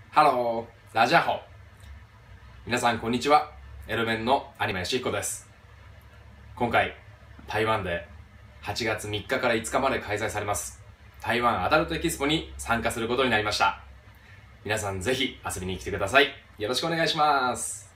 ハロー、ラジャホ。皆さんこんにちは。エルメンの有馬義彦です。今回、台湾で8月3日から5日まで開催されます台湾アダルトエキスポに参加することになりました。皆さんぜひ遊びに来てください。よろしくお願いします。